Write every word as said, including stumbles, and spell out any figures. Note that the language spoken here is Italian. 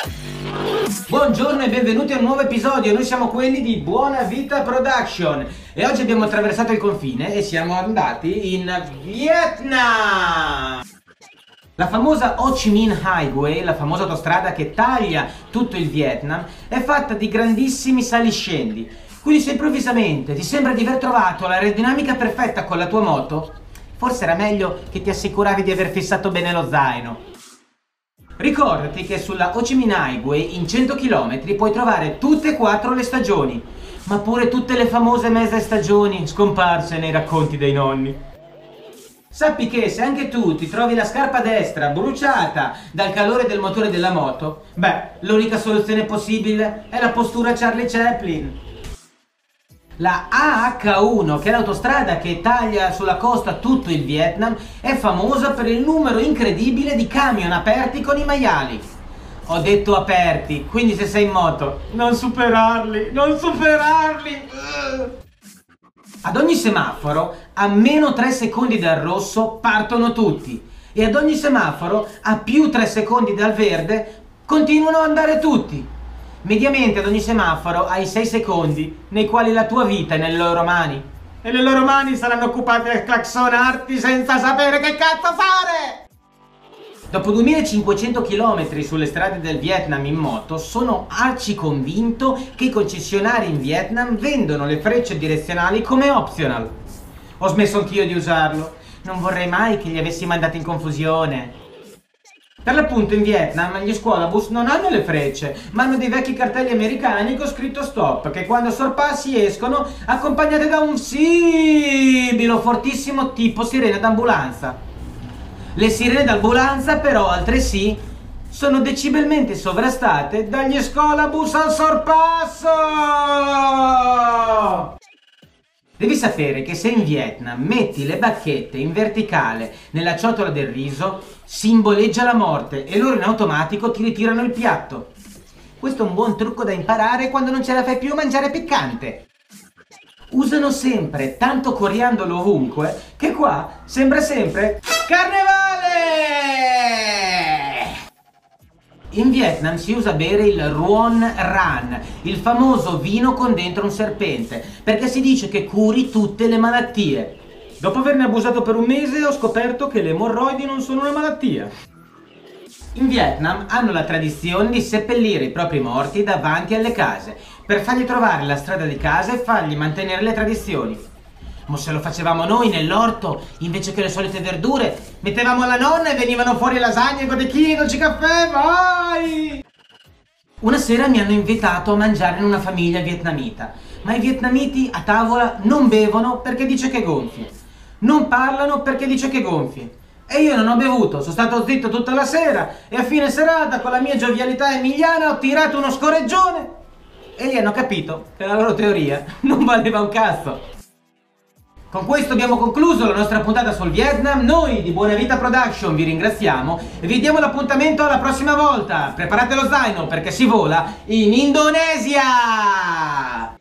Buongiorno e benvenuti a un nuovo episodio. Noi siamo quelli di Buona Vita Production e oggi abbiamo attraversato il confine e siamo andati in Vietnam. La famosa Ho Chi Minh Highway, la famosa autostrada che taglia tutto il Vietnam, è fatta di grandissimi saliscendi. Quindi se improvvisamente ti sembra di aver trovato l'aerodinamica perfetta con la tua moto, forse era meglio che ti assicuravi di aver fissato bene lo zaino. Ricordati che sulla Ho Chi Minh Highway in cento chilometri puoi trovare tutte e quattro le stagioni, ma pure tutte le famose mezze stagioni scomparse nei racconti dei nonni. Sappi che se anche tu ti trovi la scarpa destra bruciata dal calore del motore della moto, beh, l'unica soluzione possibile è la postura Charlie Chaplin. La A H uno, che è l'autostrada che taglia sulla costa tutto il Vietnam, è famosa per il numero incredibile di camion aperti con i maiali. Ho detto aperti, quindi se sei in moto, non superarli, non superarli! Ad ogni semaforo, a meno tre secondi dal rosso, partono tutti. E ad ogni semaforo, a più tre secondi dal verde, continuano ad andare tutti. Mediamente ad ogni semaforo hai sei secondi nei quali la tua vita è nelle loro mani. E le loro mani saranno occupate a claxonarti senza sapere che cazzo fare! Dopo duemilacinquecento chilometri sulle strade del Vietnam in moto, sono arci convinto che i concessionari in Vietnam vendono le frecce direzionali come optional. Ho smesso anch'io di usarlo. Non vorrei mai che li avessi mandati in confusione. Per l'appunto in Vietnam gli scuolabus non hanno le frecce, ma hanno dei vecchi cartelli americani con scritto stop, che quando sorpassi escono accompagnate da un sibilo fortissimo tipo sirena d'ambulanza. Le sirene d'ambulanza però altresì sono decibelmente sovrastate dagli scuolabus al sorpasso! Devi sapere che se in Vietnam metti le bacchette in verticale nella ciotola del riso, simboleggia la morte e loro in automatico ti ritirano il piatto. Questo è un buon trucco da imparare quando non ce la fai più a mangiare piccante. Usano sempre tanto coriandolo ovunque che qua sembra sempre carnevale! In Vietnam si usa bere il Ruon Ran, il famoso vino con dentro un serpente, perché si dice che curi tutte le malattie. Dopo averne abusato per un mese ho scoperto che le emorroidi non sono una malattia. In Vietnam hanno la tradizione di seppellire i propri morti davanti alle case, per fargli trovare la strada di casa e fargli mantenere le tradizioni. Ma se lo facevamo noi nell'orto, invece che le solite verdure, mettevamo la nonna e venivano fuori lasagne, cotechini, dolci caffè, vai! Una sera mi hanno invitato a mangiare in una famiglia vietnamita, ma i vietnamiti a tavola non bevono perché dice che gonfie, non parlano perché dice che gonfie. E io non ho bevuto, sono stato zitto tutta la sera e a fine serata con la mia giovialità emiliana ho tirato uno scorreggione e lì hanno capito che la loro teoria non valeva un cazzo. Con questo abbiamo concluso la nostra puntata sul Vietnam. Noi di Buona Vita Production vi ringraziamo e vi diamo l'appuntamento alla prossima volta. Preparate lo zaino perché si vola in Indonesia!